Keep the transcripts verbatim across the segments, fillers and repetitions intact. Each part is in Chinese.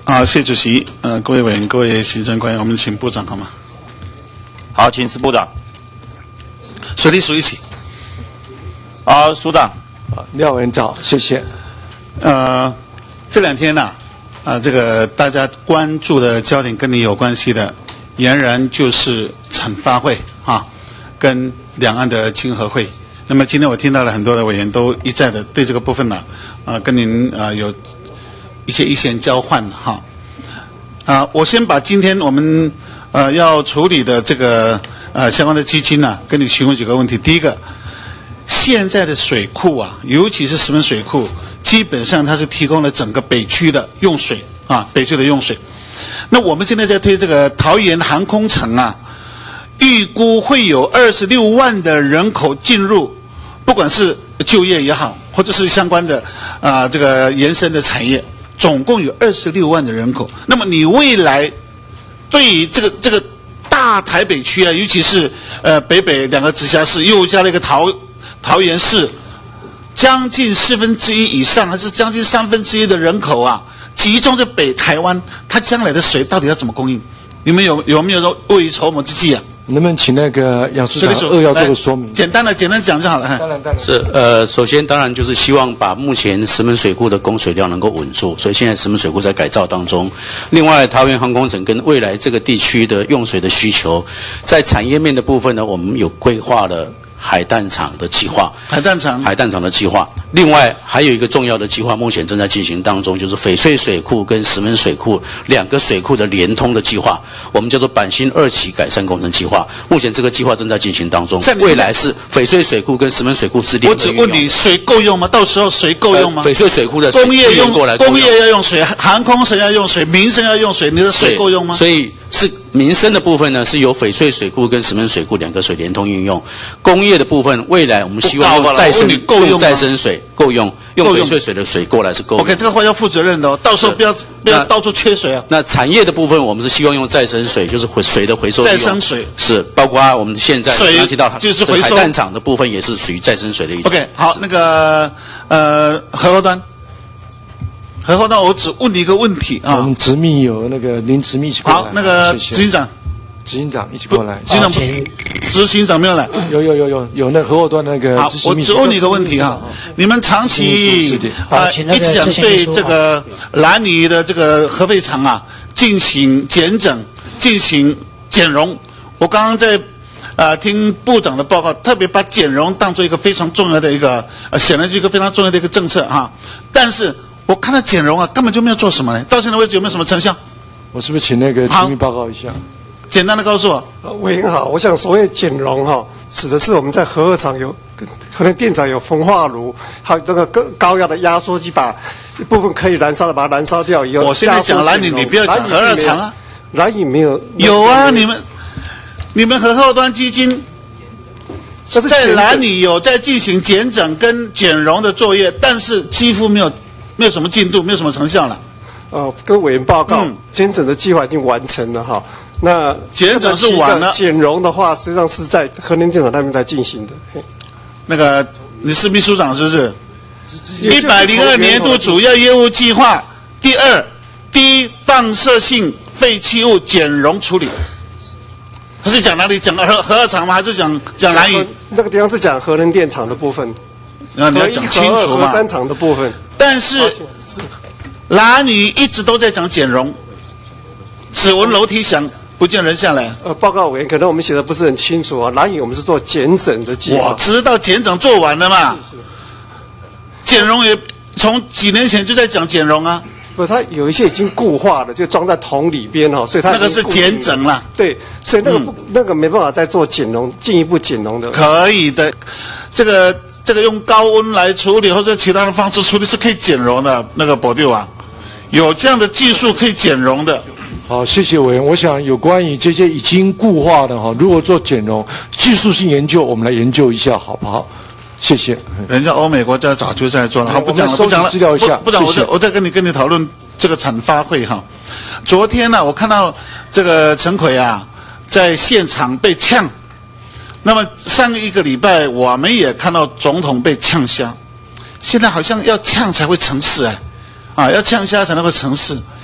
啊，谢主席，呃，各位委员、各位行政官员，我们请部长好吗？ 好，请示部长。 水利署一起。 好，署长。 廖委员长，谢谢。 呃，这两天呢、啊，啊，这个大家关注的焦点跟你有关系的，俨然就是惩罚会啊，跟两岸的经合会。那么今天我听到了很多的委员都一再的对这个部分呢，啊、呃，跟您啊、呃、有一些意见交换哈。啊、呃，我先把今天我们呃要处理的这个呃相关的基金呢、啊，跟你询问几个问题。第一个，现在的水库啊，尤其是石门水库，基本上它是提供了整个北区的用水啊，北区的用水。那我们现在在推这个桃园航空城啊，预估会有二十六万的人口进入，不管是就业也好，或者是相关的啊、呃、这个延伸的产业，总共有二十六万的人口。那么你未来对于这个这个大台北区啊，尤其是呃北北两个直辖市，又加了一个桃桃园市，将近四分之一以上，还是将近三分之一的人口啊，集中在北台湾，它将来的水到底要怎么供应？你们有有没有未雨绸缪之计啊？ 能不能请那个杨署长扼要做个说明？ 简单的简单讲就好了。 当然当然。 是呃，首先当然就是希望把目前石门水库的供水量能够稳住，所以现在石门水库在改造当中。另外，桃园航空城跟未来这个地区的用水的需求，在产业面的部分呢，我们有规划了海淡厂的计划， 海淡厂， 海淡厂的计划。另外还有一个重要的计划，目前正在进行当中，就是翡翠水库跟石门水库两个水库的连通的计划，我们叫做板新二期改善工程计划。目前这个计划正在进行当中，未来是翡翠水库跟石门水库是联合运用。 我只问你，水够用吗？到时候水够用吗？ 翡翠水库的工业用过来， 工业要用水，航空城要用水，民生要用水，你的水够用吗？ 所以是民生的部分呢，是由翡翠水库跟石门水库两个水连通运用。工业的部分，未来我们希望用再生用再生水够用，用翡翠水的水过来是够用。 OK， 这个话要负责任的哦，到时候不要不要到处缺水啊。 那产业的部分，我们是希望用再生水，就是回水的回收利用。 再生水是包括我们现在水刚提到就是回收海淡厂的部分，也是属于再生水的一种。 OK， 好，那个呃河后端。何后端，我只问你一个问题啊。 我们执秘有那个林执秘一起过来。 好，那个执行长， 执行长一起过来。 执行长，执行长没有来。 有有有有有那何后端那个。 好，我只问你一个问题哈，你们长期啊一直想对这个兰屿的这个核废厂啊进行检整、进行减容。我刚刚在呃听部长的报告，特别把减容当作一个非常重要的一个呃显然是一个非常重要的一个政策哈，但是。我看到减容啊，根本就没有做什么呢。到现在为止有没有什么成效？ 我是不是请那个执秘报告一下？ 简单的告诉我。 呃，委员好，我想所谓减容哈，指的是我们在核二厂有核能电厂有焚化炉，还有那个高高压的压缩机，把一部分可以燃烧的把它燃烧掉以后。 我现在讲兰屿，你不要讲核二厂啊。 兰屿没有。 有啊，你们你们核后端基金在兰屿有在进行减整跟减容的作业，但是几乎没有。没有什么进度，没有什么成效了。 呃，跟委员报告，嗯、减整的计划已经完成了哈。那减整是完了， 减容的话，实际上是在核能电厂那边来进行的。 那个你是秘书长是不是？一百零二年度主要业务计划第二，低放射性废弃物减容处理。他是讲哪里？讲核核二厂吗？还是讲讲兰屿？ 那个地方是讲核能电厂的部分。 那你要讲清楚嘛。 核三厂的部分。 但是兰屿一直都在讲减容，只闻楼梯响，不见人下来。 呃，报告委员，可能我们写的不是很清楚啊。兰屿我们是做减整的计划。 我知道减整做完了嘛。是是。减容也从几年前就在讲减容啊。 不，它有一些已经固化了，就装在桶里边哈，所以它那个是减整了。 对，所以那个不、嗯、那个没办法再做减容，进一步减容的。 可以的，这个。这个用高温来处理或者其他的方式处理是可以减容的，那个保丢啊，有这样的技术可以减容的。 好，谢谢委员。我想有关于这些已经固化的哈，如果做减容，技术性研究，我们来研究一下，好不好？谢谢。 人家欧美国家早就在做了，好，不讲了，不讲了。 资料一下， 不讲，我再我再跟你跟你讨论这个产发会哈。昨天呢、啊，我看到这个陈奎啊，在现场被呛。那么上一个礼拜我们也看到总统被呛瞎，现在好像要呛才会成事哎，啊要呛瞎才能够成事。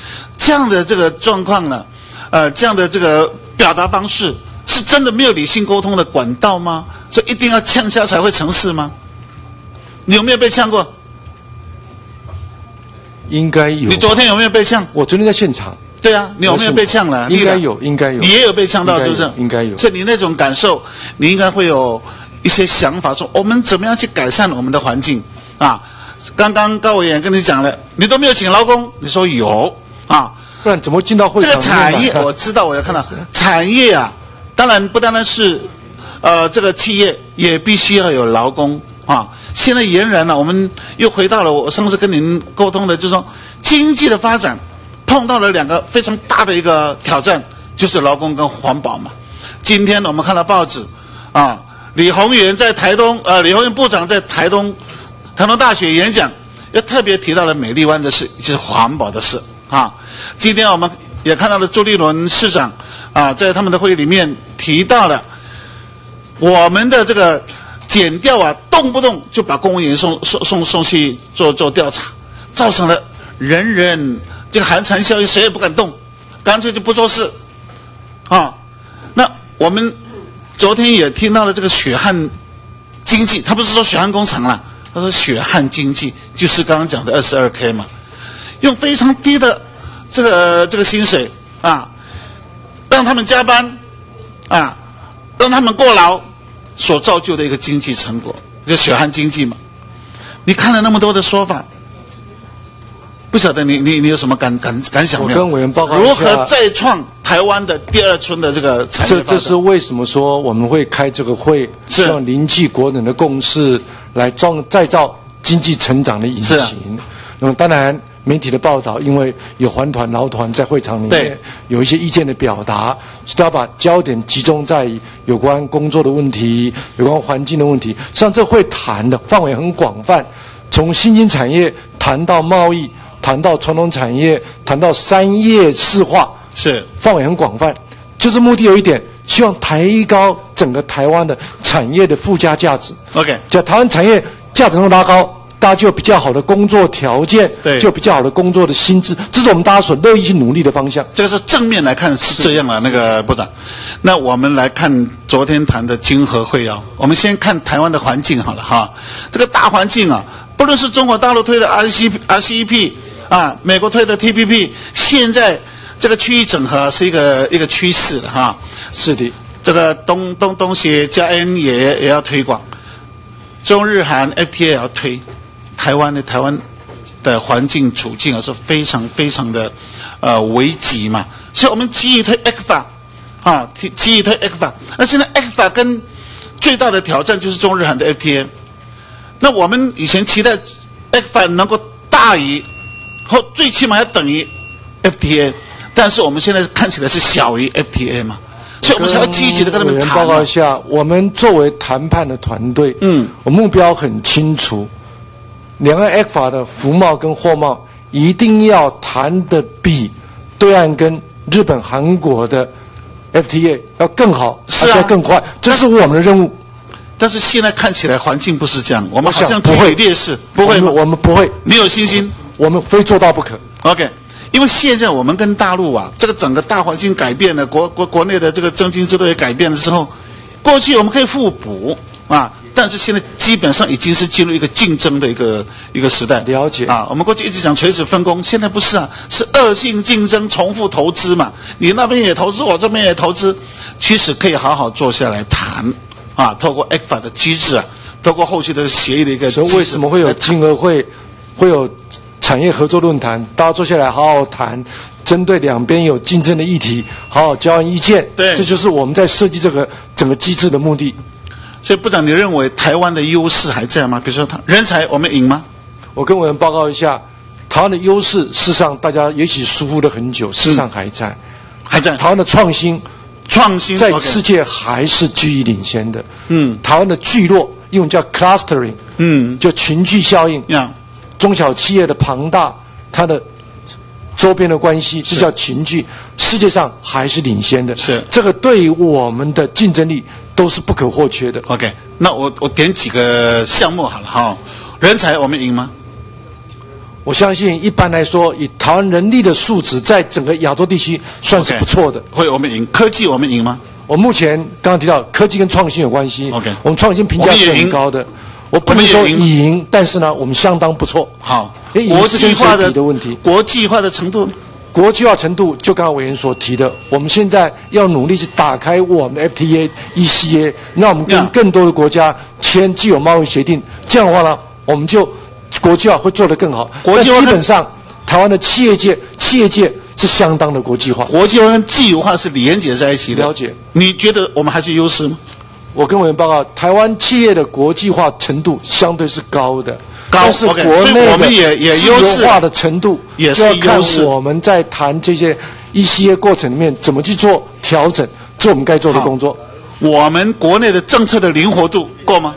这样的这个状况呢，呃，这样的这个表达方式，是真的没有理性沟通的管道吗？所以一定要呛下才会成事吗？你有没有被呛过？ 应该有。 你昨天有没有被呛？ 我昨天在现场。 对啊，你有没有被呛了？ 应该有，应该有。 你也有被呛到，是不是？ 应该有。 所以你那种感受，你应该会有一些想法，说我们怎么样去改善我们的环境啊？刚刚高委员跟你讲了，你都没有请劳工，你说有啊？ 不然怎么进到会场？ 这个产业我知道，我要看到产业啊，当然不单单是呃这个企业，也必须要有劳工啊。现在俨然呢、啊，我们又回到了我上次跟您沟通的，就是说经济的发展碰到了两个非常大的一个挑战，就是劳工跟环保嘛。今天我们看到报纸啊，李鸿源在台东，呃，李鸿源部长在台东台东大学演讲，又特别提到了美丽湾的事，就是环保的事啊。今天我们也看到了朱立伦市长啊，在他们的会议里面提到了我们的这个检调啊，动不动就把公务员送送送送去做做调查，造成了人人这个寒蝉效应，谁也不敢动，干脆就不做事啊。那我们昨天也听到了这个血汗经济，他不是说血汗工厂啦，他说血汗经济就是刚刚讲的 二十二 K 嘛，用非常低的这个这个薪水啊，让他们加班啊，让他们过劳，所造就的一个经济成果，就血汗经济嘛。你看了那么多的说法，不晓得你你你有什么感感感想没有？ 我跟委员报告一下， 如何再创台湾的第二春的这个产业发展？ 这这是为什么说我们会开这个会，希望凝聚国人的共识，来装再造经济成长的引擎。 是啊、 那么当然。媒体的报道，因为有环团、劳团在会场里面有一些意见的表达，都要把焦点集中在有关工作的问题、有关环境的问题。实际上，这会谈的范围很广泛，从新兴产业谈到贸易，谈到传统产业，谈到商业市化， 是范围很广泛。就是目的有一点，希望抬高整个台湾的产业的附加价值。 OK， 叫台湾产业价值能拉高。大家就有比较好的工作条件， 对， 就有比较好的工作的薪资，这是我们大家所乐意去努力的方向。 这个是正面来看是这样的，那个部长。那我们来看昨天谈的经合会哦，我们先看台湾的环境好了哈。这个大环境啊，不论是中国大陆推的 R C R C E P 啊，美国推的 T P P， 现在这个区域整合是一个一个趋势的哈。 是的， 这个东东东协加 N 也也要推广，中日韩 F T A 也要推。台湾的台湾的环境处境啊是非常非常的呃危急嘛，所以我们急于推 E C F A 啊，急于推 E C F A。那现在 E C F A 跟最大的挑战就是中日韩的 F T A。那我们以前期待 E C F A 能够大于或最起码要等于 F T A， 但是我们现在看起来是小于 F T A 嘛，所以我们才要积极的跟他们谈。 报告一下，我们作为谈判的团队，嗯，我目标很清楚。两岸 E C F A 的服贸跟货贸一定要谈的比对岸跟日本、韩国的 F T A 要更好， 是啊， 而且更快，这是我们的任务。 但是现在看起来环境不是这样，我们好像不会劣势，不会吗？ 我们不会。 你有信心？ 我们非做到不可。 OK， 因为现在我们跟大陆啊，这个整个大环境改变了，国国国内的这个政经制度也改变的时候，过去我们可以互补啊。但是现在基本上已经是进入一个竞争的一个一个时代。 了解啊，我们过去一直讲垂直分工，现在不是啊，是恶性竞争、重复投资嘛。你那边也投资，我这边也投资，其实可以好好坐下来谈啊，透过 E C F A 的机制啊，透过后续的协议的一个。 所以为什么会有经合会，会有产业合作论坛？大家坐下来好好谈，针对两边有竞争的议题，好好交换意见。 对， 这就是我们在设计这个整个机制的目的。 所以部长，你认为台湾的优势还在吗？比如说，人才我们赢吗？ 我跟委员报告一下，台湾的优势，事实上大家也许疏忽了很久，事实上还在，嗯、 还在。 台湾的创新， 创新在世界还是居于领先的。 嗯， 台湾的聚落，英文叫 clustering， 嗯， 就群聚效应。 呀， 中小企业的庞大，它的周边的关系，这叫群聚，世界上还是领先的。 是这个对于我们的竞争力都是不可或缺的。 OK， 那我我点几个项目好了哈。人才我们赢吗？ 我相信一般来说，以台湾人力的素质，在整个亚洲地区算是不错的。 会我们赢，科技我们赢吗？ 我目前刚刚提到科技跟创新有关系 ，OK， 我们创新评价是很高的。我不能说赢，但是呢，我们相当不错。 好， 国际化的问题， 国际化的程度， 国际化程度，就刚刚委员所提的，我们现在要努力去打开我们的 F T A、E C A， 让我们跟更多的国家签既有贸易协定。这样的话呢，我们就国际化会做得更好。 国际化基本上，台湾的企业界，企业界是相当的国际化。 国际化跟既有化是连结在一起的。 了解。 你觉得我们还是优势吗？ 我跟委员报告，台湾企业的国际化程度相对是高的， 高但是国内的自由化的程度也是要看我们在谈这些 E C A 过程里面怎么去做调整，做我们该做的工作。 我们国内的政策的灵活度够吗？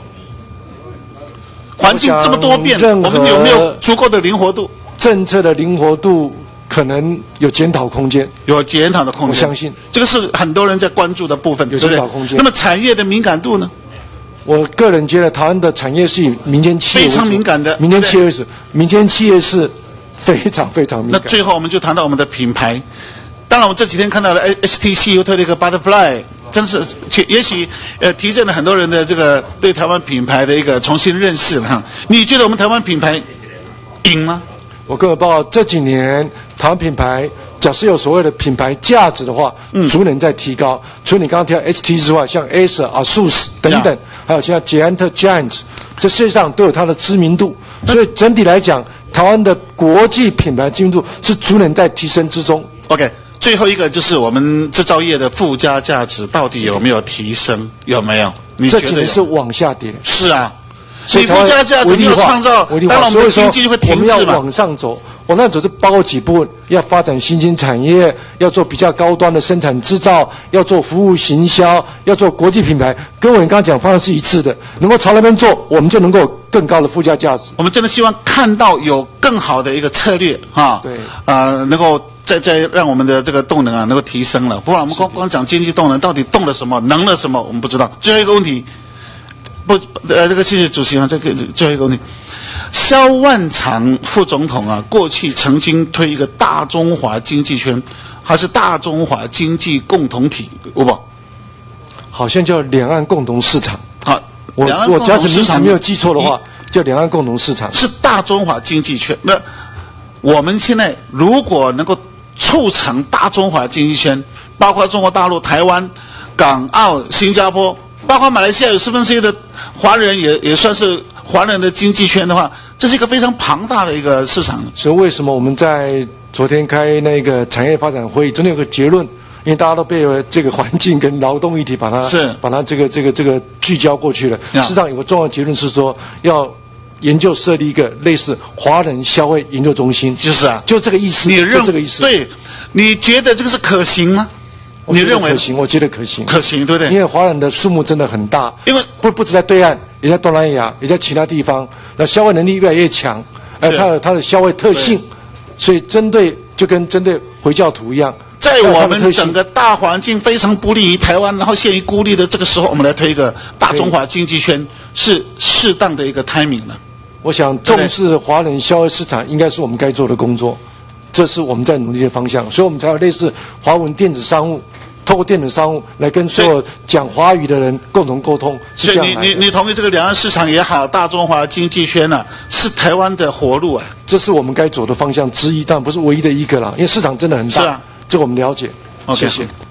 环境这么多变，我们有没有足够的灵活度？ 政策的灵活度可能有检讨空间， 有检讨的空间。 我相信这个是很多人在关注的部分， 有检讨空间。 那么产业的敏感度呢？ 我个人觉得台湾的产业是以民间企业为主， 非常敏感的。 民间企业为主，民间企业是非常非常敏感。 那最后我们就谈到我们的品牌。当然，我这几天看到了 H T C 又推了一个 Butterfly， 真是也许呃提振了很多人的这个对台湾品牌的一个重新认识了哈。你觉得我们台湾品牌赢吗？ 我个人报告，这几年台湾品牌，假设有所谓的品牌价值的话，嗯，逐年在提高。除了你刚刚提到 H T C 之外，像 Acer、ASUS 等等， yeah. 还有像 Giant、Giant， 这世界上都有它的知名度。所以整体来讲，台湾的国际品牌知名度是逐年在提升之中。 OK， 最后一个就是我们制造业的附加价值到底有没有提升？有没有？你觉得有？ 这几年是往下跌。 是啊。 所以附加价值没有创造，当然我们的经济就会停滞嘛。 我们要往上走，往上走就包括几部分：要发展新兴产业，要做比较高端的生产制造，要做服务行销，要做国际品牌。跟我们刚刚讲方向是一致的，能够朝那边做，我们就能够有更高的附加价值。 我们真的希望看到有更好的一个策略啊， 对， 呃，能够再再让我们的这个动能啊能够提升了。不然我们光光讲经济动能，到底动了什么，能了什么，我们不知道。最后一个问题。不，呃，这个谢谢主席啊，这个最后一个问题，萧万长副总统啊，过去曾经推一个大中华经济圈，还是大中华经济共同体，有不？ 好像叫两岸共同市场。 好， 我我假使名词没有记错的话，叫两岸共同市场。 是大中华经济圈。那我们现在如果能够促成大中华经济圈，包括中国大陆、台湾、港澳、新加坡。包括马来西亚有四分之一的华人也也算是华人的经济圈的话，这是一个非常庞大的一个市场。 所以为什么我们在昨天开那个产业发展会议，真的有个结论？因为大家都被这个环境跟劳动议题把它是把它这个这个这个聚焦过去了。事实上有个重要结论是说，要研究设立一个类似华人消费研究中心。 就是啊， 就这个意思。 你认这个意思？ 对，你觉得这个是可行吗？你认为可行？我觉得可行， 可行，对不对？ 因为华人的数目真的很大， 因为不不止在对岸，也在东南亚，也在其他地方，那消费能力越来越强，呃，它有它的消费特性，所以针对就跟针对回教徒一样， 在我们整个大环境非常不利于台湾，然后陷于孤立的这个时候，我们来推一个大中华经济圈，是适当的一个 timing 了。 我想重视华人消费市场，应该是我们该做的工作，这是我们在努力的方向，所以我们才有类似华文电子商务。透过电子商务来跟所有讲华语的人共同沟通，是这样来的。 你你你同意这个两岸市场也好，大中华经济圈啊，是台湾的活路啊。 这是我们该走的方向之一，但不是唯一的一个啦，因为市场真的很大。 是啊， 这个我们了解。 Okay. 谢谢。